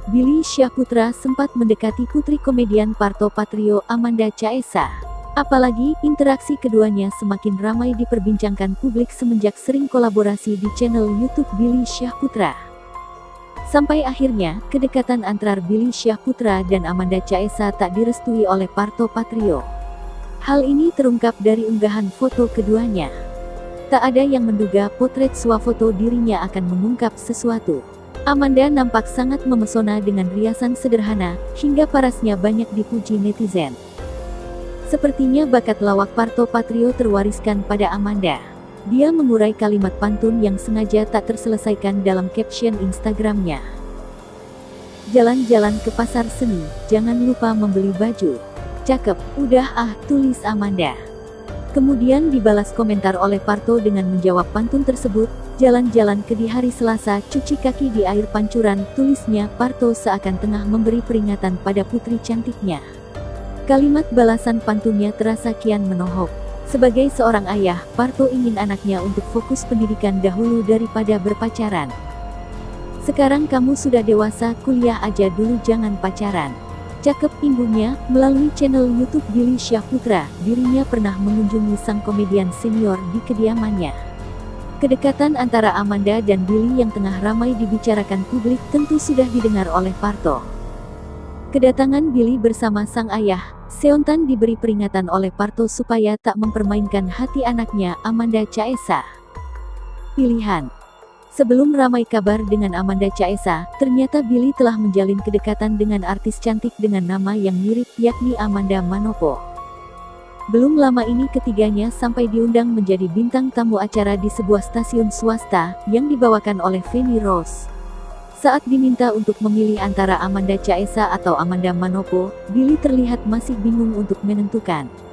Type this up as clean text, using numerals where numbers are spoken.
Billy Syahputra sempat mendekati putri komedian Parto Patrio Amanda Chaesa. Apalagi, interaksi keduanya semakin ramai diperbincangkan publik semenjak sering kolaborasi di channel YouTube Billy Syahputra. Sampai akhirnya, kedekatan antara Billy Syahputra dan Amanda Chaesa tak direstui oleh Parto Patrio. Hal ini terungkap dari unggahan foto keduanya. Tak ada yang menduga potret swafoto dirinya akan mengungkap sesuatu. Amanda nampak sangat memesona dengan riasan sederhana, hingga parasnya banyak dipuji netizen. Sepertinya bakat lawak Parto Patrio terwariskan pada Amanda. Dia mengurai kalimat pantun yang sengaja tak terselesaikan dalam caption Instagramnya. Jalan-jalan ke pasar seni, jangan lupa membeli baju. Cakep, udah tulis Amanda. Kemudian dibalas komentar oleh Parto dengan menjawab pantun tersebut, jalan-jalan ke di hari Selasa, cuci kaki di air pancuran, tulisnya Parto seakan tengah memberi peringatan pada putri cantiknya. Kalimat balasan pantunnya terasa kian menohok. Sebagai seorang ayah, Parto ingin anaknya untuk fokus pendidikan dahulu daripada berpacaran. Sekarang kamu sudah dewasa, kuliah aja dulu jangan pacaran. Cakep, imbuhnya. Melalui channel YouTube Billy Syahputra, dirinya pernah mengunjungi sang komedian senior di kediamannya. Kedekatan antara Amanda dan Billy yang tengah ramai dibicarakan publik tentu sudah didengar oleh Parto. Kedatangan Billy bersama sang ayah, Seontan, diberi peringatan oleh Parto supaya tak mempermainkan hati anaknya, Amanda Chaesa. Pilihan. Sebelum ramai kabar dengan Amanda Chaesa, ternyata Billy telah menjalin kedekatan dengan artis cantik dengan nama yang mirip, yakni Amanda Manopo. Belum lama ini ketiganya sampai diundang menjadi bintang tamu acara di sebuah stasiun swasta, yang dibawakan oleh Feni Rose. Saat diminta untuk memilih antara Amanda Chaesa atau Amanda Manopo, Billy terlihat masih bingung untuk menentukan.